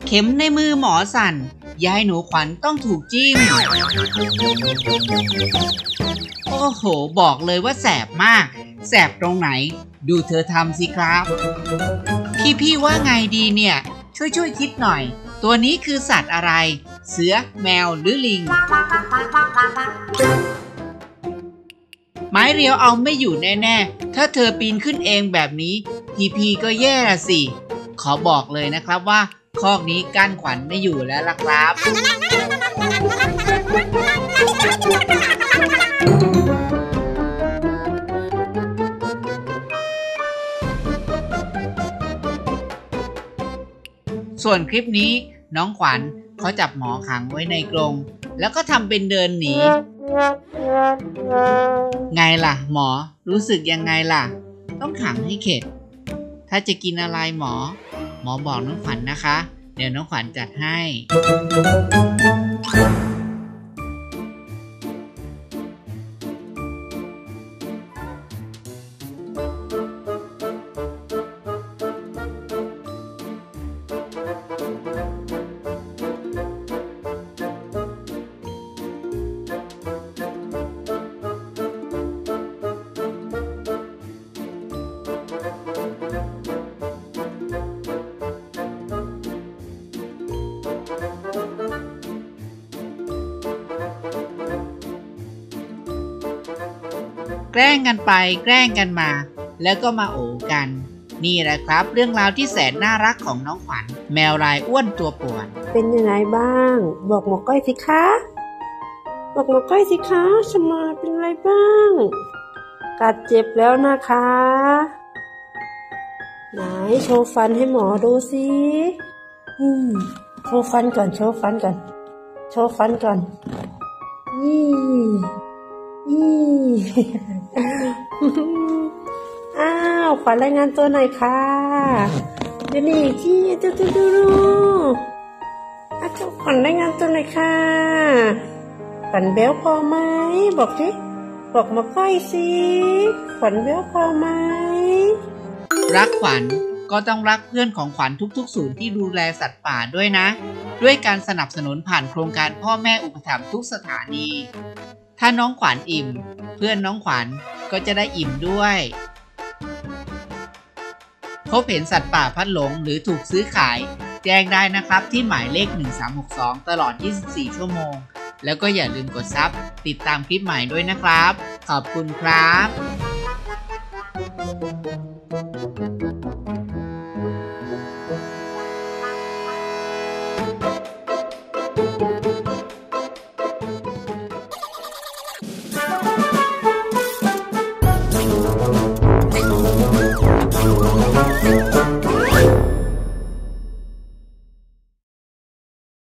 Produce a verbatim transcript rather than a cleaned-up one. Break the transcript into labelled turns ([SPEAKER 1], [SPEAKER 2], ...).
[SPEAKER 1] เข็มในมือหมอสั่นยายหนูขวัญต้องถูกจิ้มโอ้โหบอกเลยว่าแสบมากแสบตรงไหนดูเธอทำสิครับพี่พี่ว่าไงดีเนี่ยช่วยช่วยคิดหน่อยตัวนี้คือสัตว์อะไรเสือแมวหรือลิงไม้เรียวเอาไม่อยู่แน่ๆถ้าเธอปีนขึ้นเองแบบนี้พี่พี่ก็แย่ละสิขอบอกเลยนะครับว่าคอกนี้กั้นขวัญไม่อยู่แล้วล่ะครับส่วนคลิปนี้น้องขวัญเขาจับหมอขังไว้ในกรงแล้วก็ทำเป็นเดินหนีไงล่ะหมอรู้สึกยังไงล่ะต้องขังให้เข็ดถ้าจะกินอะไรหมอหมอบอกน้องขวัญนะคะเดี๋ยวน้องขวัญจัดให้แกล้งกันไปแกล้งกันมาแล้วก็มาโอบกันนี่แหละครับเรื่องราวที่แสนน่ารักของน้องขวัญแมวลายอ้วนตัวป่วน
[SPEAKER 2] เป็นยังไงบ้างบอกหมอก้อยสิคะบอกหมอก้อยสิคะสมาเป็นไรบ้างกัดเจ็บแล้วนะคะไหนโชว์ฟันให้หมอดูสิอืมโชว์ฟันก่อนโชว์ฟันก่อนโชว์ฟันก่อนนี่นี่อ้าวขวัญรายงานตัวหน่อยค่ะเดี๋ยวนี้ที่ดูดูดูดูอ้าวขวัญรายงานตัวหน่อยค่ะขวัญเบลพอไหมบอกสิบอกมาก้อยสิขวัญเบลพอไหม
[SPEAKER 1] รักขวัญก็ต้องรักเพื่อนของขวัญทุกๆศูนย์ที่ดูแลสัตว์ป่าด้วยนะด้วยการสนับสนุนผ่านโครงการพ่อแม่อุปถัมภ์ทุกสถานีถ้าน้องขวัญอิ่มเพื่อนน้องขวัญก็จะได้อิ่มด้วยพบเห็นสัตว์ป่าพัดหลงหรือถูกซื้อขายแจ้งได้นะครับที่หมายเลขหนึ่งสามหกสองตลอดยี่สิบสี่ชั่วโมงแล้วก็อย่าลืมกดซับติดตามคลิปใหม่ด้วยนะครับขอบคุณครับ